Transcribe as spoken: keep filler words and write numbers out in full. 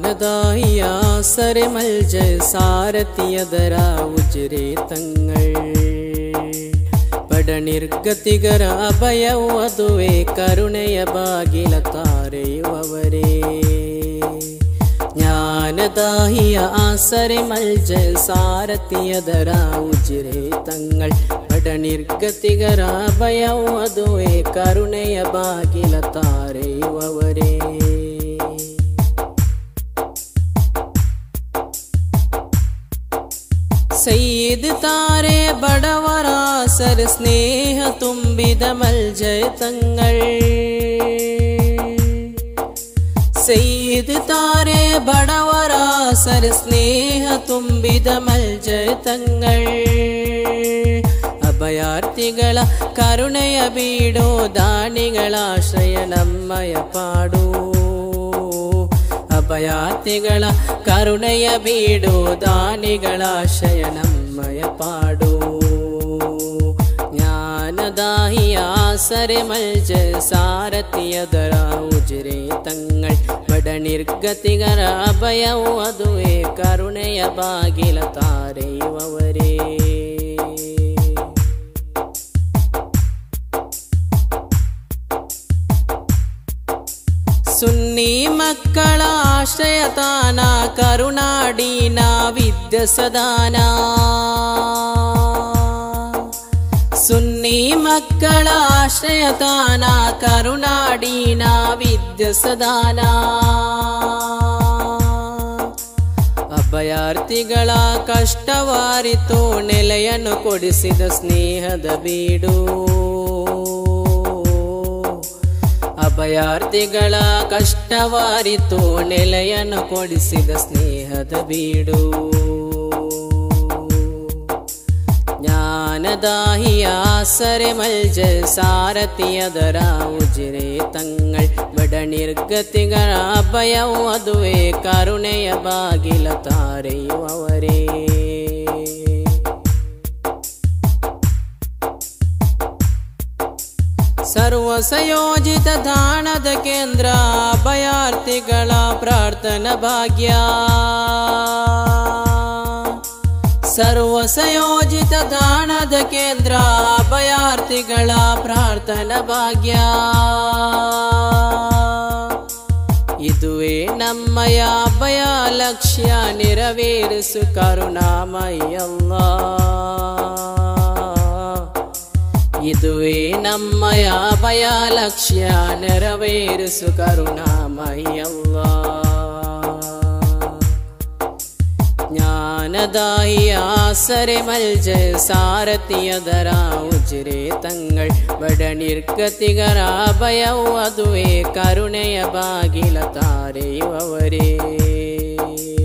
ജ്ഞാനദാഹിയ സരമൽജ സാരഥിയദര ഉജ്രേ തങ്ങൾ ಪಡನಿರ್ಗತಿಗರ ಅಭಯವು ಅದುವೇ ಕರುಣೆಯ ಬಾಗಿಲ ತಾರೆಯುವವರೇ ಜ್ಞಾನದಾಹಿಯ ಆಸರೆ ಮಲ್ಜ ಸಾರಥಿಯದರ ಉಜಿರೆ ತಂಗಳ್ ಪಡನಿರ್ಗತಿಗರ ಅಭಯವು ಅದುವೇ ಕರುಣೆಯ ಬಾಗಿಲ ತಾರೆಯುವವರೇ ಸಯ್ಯಿದ್ ತಾರೆ ಬಡವರ ಸರ್ ಸ್ನೇಹ ತುಂಬಿದ ಮಲ್ಜಯ ತಂಗಳ್ ಸಯ್ಯಿದ್ ತಾರೆ ಬಡವರ ಸರ್ ಸ್ನೇಹ ತುಂಬಿದ ಮಲ್ಜಯ ತಂಗಳ್ ಅಭಯಾರ್ಥಿಗಳ ಕರುಣೆಯ ಬೀಡೋ ದಾನಿಗಳ ಆಶ್ರಯ ನಮ್ಮಯ ಪಾಡು ಅಭಯಾರ್ಥಿಗಳ ಕರುಣೆಯ ಬೀಡು ದಾನಿಗಳ ಆಶ್ರಯ ನಮ್ಮಯ ಪಾಡು ಜ್ಞಾನದಾಹಿಯ ಸರೆ ಮಲ್ಜ ಸಾರಥಿಯದರ ಉಜಿರೆ ತಂಗಳ್ ಬಡ ನಿರ್ಗತಿಗರ ಅಭಯವು ಅದುವೇ ಕರುಣೆಯ ಬಾಗಿಲ ತಾರೆಯುವವರೇ ಸುನ್ನಿ ಮಕ್ಕಳ ಆಶ್ರಯ ತಾನ ಕರುನಾಡಿನ ವಿದ್ಯ ಸದಾನ ಸುನ್ನಿ ಮಕ್ಕಳ ಆಶ್ರಯ ತಾನ ಕರುನಾಡಿನ ವಿದ್ಯ ಸದಾನ ಅಭಯಾರ್ಥಿಗಳ ಕಷ್ಟವಾರಿತು ನೆಲೆಯನ್ನು ಕೊಡಿಸಿದ ಸ್ನೇಹದ ಬೀಡು ಅಭಯಾರ್ಥಿಗಳ ಕಷ್ಟವಾರಿತು ನೆಲೆಯನ್ನು ಕೊಡಿಸಿದ ಸ್ನೇಹದ ಬೀಡು ಜ್ಞಾನದಾಹಿಯ ಸರೆ ಮಲ್ಜ ಸಾರಥಿಯದರ ಉಜಿರೆ ತಂಗಳ್ ಬಡ ನಿರ್ಗತಿಗರ ಅಭಯವು ಅದುವೇ ಕರುಣೆಯ ಬಾಗಿಲ ತಾರೆಯುವವರೇ ಸರ್ವ ಸಂಯೋಜಿತ ದಾನದ ಕೇಂದ್ರ ಅಭಯಾರ್ಥಿಗಳ ಪ್ರಾರ್ಥನಾ ಭಾಗ್ಯ ಸರ್ವ ಸಂಯೋಜಿತ ದಾನದ ಕೇಂದ್ರ ಅಭಯಾರ್ಥಿಗಳ ಪ್ರಾರ್ಥನಾ ಭಾಗ್ಯ ಇದುವೇ ನಮ್ಮಯ ಅಭಯ ಲಕ್ಷ್ಯ ನೆರವೇರಿಸು ಕರುಣಾಮಯ ಅಲ್ಲಾಹ್ ಇದುವೇ ನಮ್ಮಯ ಅಭಯ ಲಕ್ಷ್ಯ ನೆರವೇರಿಸು ಕರುಣಾಮಯ ಅಲ್ಲಾಹ್ ಜ್ಞಾನದಾಹಿಯ ಸರೆ ಮಲ್ಜ ಸಾರಥಿಯದರ ಉಜಿರೆ ತಂಗಳ್ ಬಡ ನಿರ್ಗತಿಗರ ಅಭಯವು ಅದುವೇ ಕರುಣೆಯ ಬಾಗಿಲ ತಾರೆಯುವವರೇ